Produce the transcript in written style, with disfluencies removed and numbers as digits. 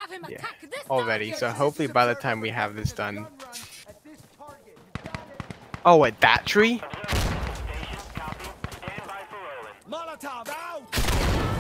Yeah, already. So hopefully by the time we have this done. Oh, at that tree? Molotov out!